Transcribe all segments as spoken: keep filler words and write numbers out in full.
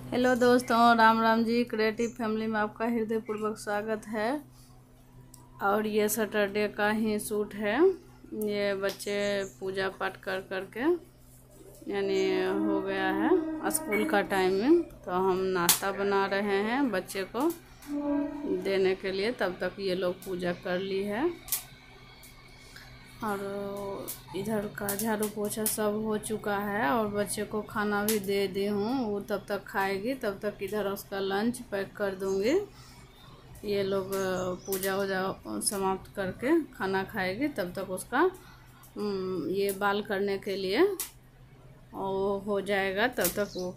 Hello दोस्तों, Ram Ram ji. Creative family में आपका हृदयपूर्वक स्वागत है। और ये सैटरडे का ही शूट है। ये बच्चे पूजा पाठ कर करके यानी हो गया है स्कूल का टाइमिंग, तो हम नाश्ता बना रहे हैं बच्चे को देने के लिए। तब तक ये लोग पूजा कर ली है और इधर का झाड़ू पोछा सब हो चुका है और बच्चे को खाना भी दे दी हूँ। वो तब तक खाएगी, तब तक इधर उसका लंच पैक कर दूँगी। ये लोग पूजा वूजा समाप्त करके खाना खाएगी, तब तक उसका ये बाल करने के लिए वो हो जाएगा, तब तक वो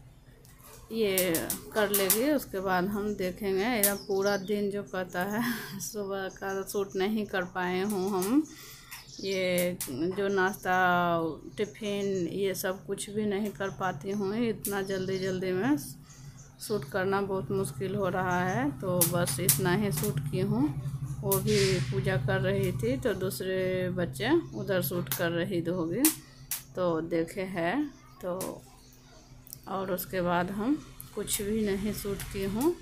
ये कर लेगी। उसके बाद हम देखेंगे। यह पूरा दिन जो कहता है सुबह का शूट नहीं कर पाए हूँ हम। ये जो नाश्ता टिफ़िन ये सब कुछ भी नहीं कर पाती हूँ। इतना जल्दी जल्दी में शूट करना बहुत मुश्किल हो रहा है, तो बस इतना ही शूट की हूँ। वो भी पूजा कर रही थी तो दूसरे बच्चे उधर शूट कर रही होगी, तो देखे है। तो और उसके बाद हम कुछ भी नहीं शूट की हूँ।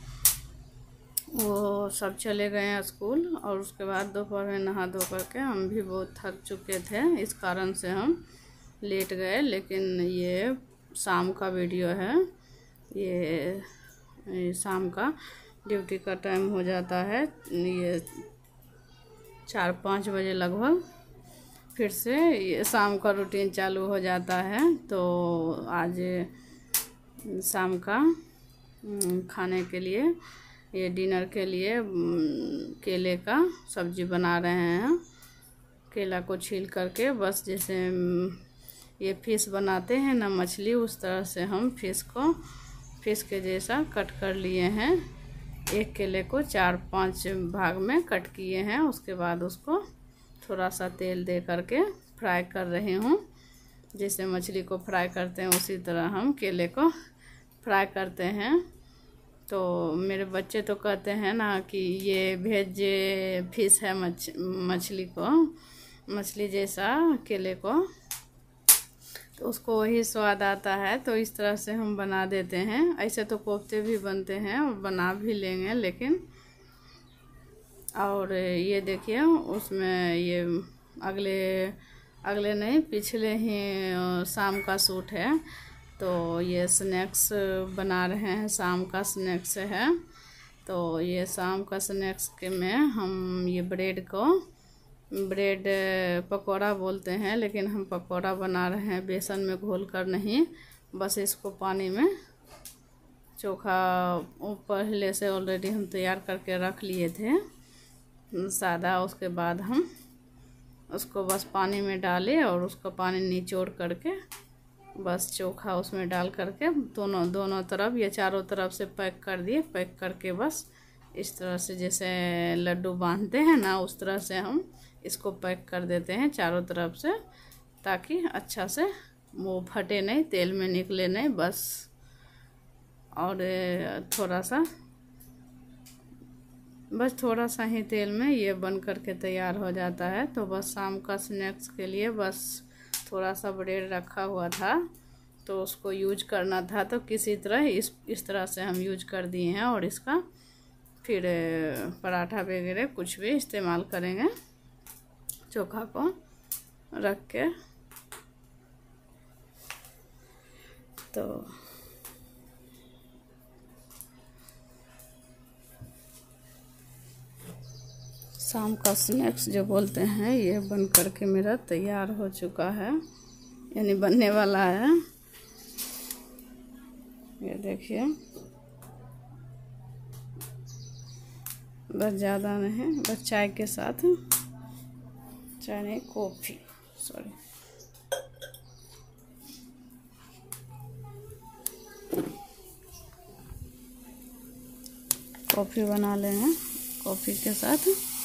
वो सब चले गए हैं स्कूल और उसके बाद दोपहर में नहा धो करके हम भी बहुत थक चुके थे, इस कारण से हम लेट गए। लेकिन ये शाम का वीडियो है। ये, ये शाम का ड्यूटी का टाइम हो जाता है, ये चार पाँच बजे लगभग फिर से ये शाम का रूटीन चालू हो जाता है। तो आज शाम का खाने के लिए, ये डिनर के लिए केले का सब्ज़ी बना रहे हैं। केला को छील करके बस जैसे ये फिश बनाते हैं ना मछली, उस तरह से हम फिश को फिश के जैसा कट कर लिए हैं। एक केले को चार पांच भाग में कट किए हैं। उसके बाद उसको थोड़ा सा तेल दे करके फ्राई कर रही हूँ। जैसे मछली को फ्राई करते हैं उसी तरह हम केले को फ्राई करते हैं। तो मेरे बच्चे तो कहते हैं ना कि ये भेज फिश है, मछ मछली को मछली जैसा केले को, तो उसको वही स्वाद आता है। तो इस तरह से हम बना देते हैं। ऐसे तो कोफ्ते भी बनते हैं और बना भी लेंगे, लेकिन और ये देखिए उसमें ये अगले अगले नहीं पिछले ही शाम का शूट है। तो ये स्नैक्स बना रहे हैं, शाम का स्नैक्स है। तो ये शाम का स्नैक्स के में हम ये ब्रेड को ब्रेड पकौड़ा बोलते हैं, लेकिन हम पकौड़ा बना रहे हैं बेसन में घोल कर नहीं। बस इसको पानी में चोखा पहले से ऑलरेडी हम तैयार करके रख लिए थे सादा। उसके बाद हम उसको बस पानी में डाले और उसको पानी निचोड़ करके बस चोखा उसमें डाल करके दोनों दोनों तरफ या चारों तरफ से पैक कर दिए। पैक करके बस इस तरह से जैसे लड्डू बांधते हैं ना, उस तरह से हम इसको पैक कर देते हैं चारों तरफ से, ताकि अच्छा से वो फटे नहीं, तेल में निकले नहीं बस। और थोड़ा सा बस थोड़ा सा ही तेल में ये बन करके तैयार हो जाता है। तो बस शाम का स्नैक्स के लिए बस थोड़ा सा ब्रेड रखा हुआ था तो उसको यूज करना था, तो किसी तरह इस इस तरह से हम यूज कर दिए हैं। और इसका फिर पराठा वगैरह कुछ भी इस्तेमाल करेंगे चोखा को रख के। तो शाम का स्नैक्स जो बोलते हैं ये बन करके मेरा तैयार हो चुका है, यानी बनने वाला है। ये देखिए, बस ज़्यादा नहीं, बस चाय के साथ, चाय नहीं कॉफ़ी सॉरी कॉफ़ी बना लेंगे कॉफ़ी के साथ।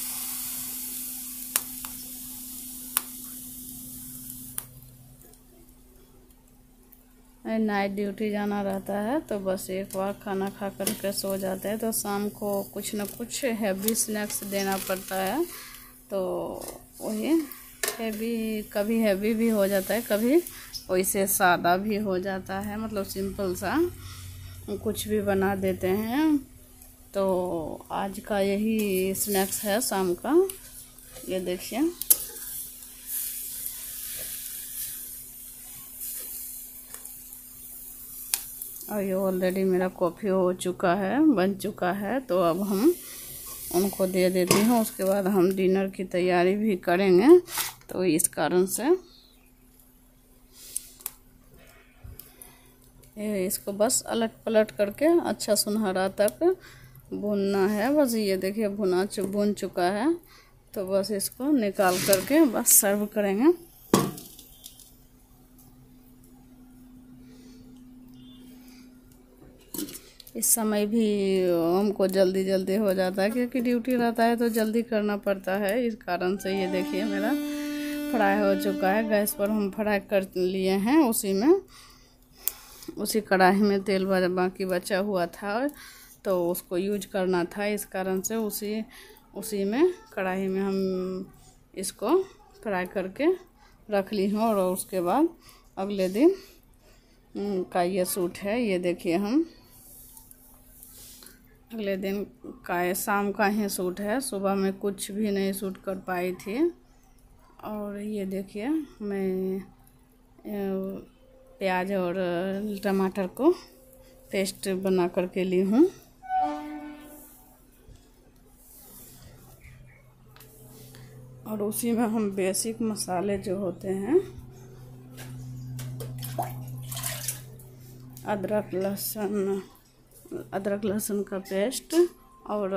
नाइट ड्यूटी जाना रहता है तो बस एक बार खाना खा कर के सो जाते हैं। तो शाम को कुछ न कुछ हैवी स्नैक्स देना पड़ता है। तो वही हैवी, कभी हैवी भी हो जाता है, कभी वैसे सादा भी हो जाता है, मतलब सिंपल सा। कुछ भी बना देते हैं। तो आज का यही स्नैक्स है शाम का। ये देखिए, और ये ऑलरेडी मेरा कॉफ़ी हो चुका है, बन चुका है। तो अब हम उनको दे देती हूँ, उसके बाद हम डिनर की तैयारी भी करेंगे। तो इस कारण से ये इसको बस अलट पलट करके अच्छा सुनहरा तक भूनना है। बस ये देखिए भुना चु भुन चुका है। तो बस इसको निकाल करके बस सर्व करेंगे। इस समय भी हमको जल्दी जल्दी हो जाता है, क्योंकि ड्यूटी रहता है तो जल्दी करना पड़ता है। इस कारण से ये देखिए मेरा फ्राई हो चुका है। गैस पर हम फ्राई कर लिए हैं, उसी में उसी कढ़ाई में तेल बाकी बचा हुआ था, तो उसको यूज करना था। इस कारण से उसी उसी में कढ़ाई में हम इसको फ्राई करके रख ली हूँ। और उसके बाद अगले दिन का ये सूट है। ये देखिए हम अगले दिन का शाम का ही सूट है, सुबह में कुछ भी नहीं सूट कर पाई थी। और ये देखिए मैं प्याज और टमाटर को पेस्ट बना करके ली हूँ। और उसी में हम बेसिक मसाले जो होते हैं, अदरक लहसुन अदरक लहसुन का पेस्ट और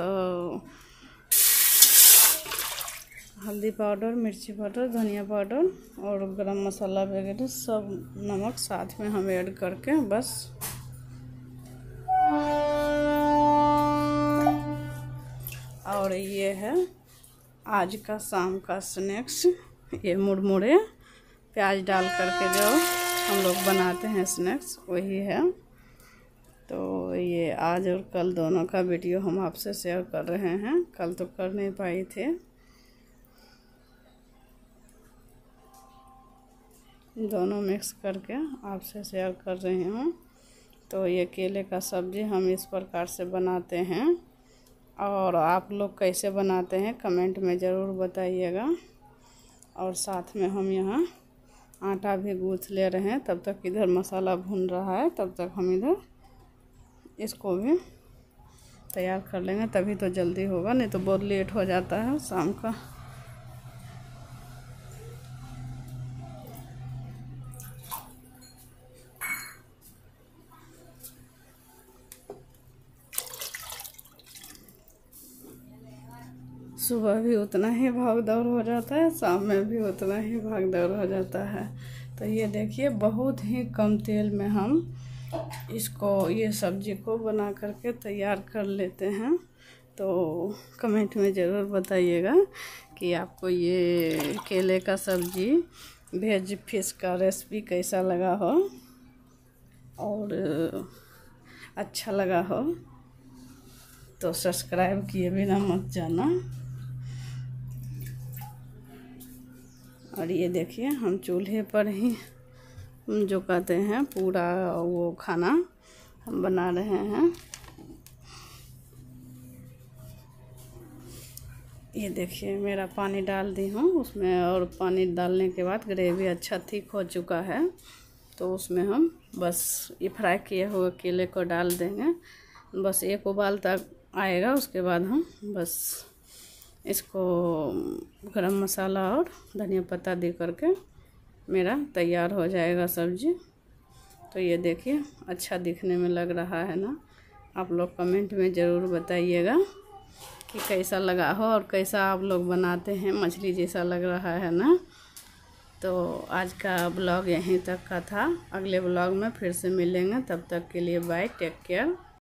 हल्दी पाउडर, मिर्ची पाउडर, धनिया पाउडर और गरम मसाला वगैरह सब, नमक साथ में हम ऐड करके बस और ये है आज का शाम का स्नैक्स। ये मुरमुरे प्याज डाल करके जो हम लोग बनाते हैं स्नैक्स, वही है। तो ये आज और कल दोनों का वीडियो हम आपसे शेयर कर रहे हैं। कल तो कर नहीं पाई थे। दोनों मिक्स करके आपसे शेयर कर रही हूँ। तो ये केले का सब्ज़ी हम इस प्रकार से बनाते हैं, और आप लोग कैसे बनाते हैं कमेंट में ज़रूर बताइएगा। और साथ में हम यहाँ आटा भी गूँथ ले रहे हैं। तब तक इधर मसाला भून रहा है, तब तक हम इधर इसको भी तैयार कर लेंगे, तभी तो जल्दी होगा, नहीं तो बहुत लेट हो जाता है शाम का। सुबह भी उतना ही भाग दौड़ हो जाता है, शाम में भी उतना ही भाग दौड़ हो जाता है। तो ये देखिए बहुत ही कम तेल में हम इसको ये सब्ज़ी को बना करके तैयार कर लेते हैं। तो कमेंट में ज़रूर बताइएगा कि आपको ये केले का सब्ज़ी वेज फिश का रेसिपी कैसा लगा हो और अच्छा लगा हो। तो सब्सक्राइब किए बिना मत जाना। और ये देखिए हम चूल्हे पर ही जो कहते हैं पूरा वो खाना हम बना रहे हैं। ये देखिए मेरा पानी डाल दी हूँ उसमें, और पानी डालने के बाद ग्रेवी अच्छा थिक हो चुका है। तो उसमें हम बस ये फ्राई किए हुए केले को डाल देंगे। बस एक उबाल तक आएगा, उसके बाद हम बस इसको गरम मसाला और धनिया पत्ता दे करके मेरा तैयार हो जाएगा सब्ज़ी। तो ये देखिए अच्छा दिखने में लग रहा है ना। आप लोग कमेंट में ज़रूर बताइएगा कि कैसा लगा हो और कैसा आप लोग बनाते हैं। मछली जैसा लग रहा है ना। तो आज का ब्लॉग यहीं तक का था। अगले ब्लॉग में फिर से मिलेंगे, तब तक के लिए बाय, टेक केयर।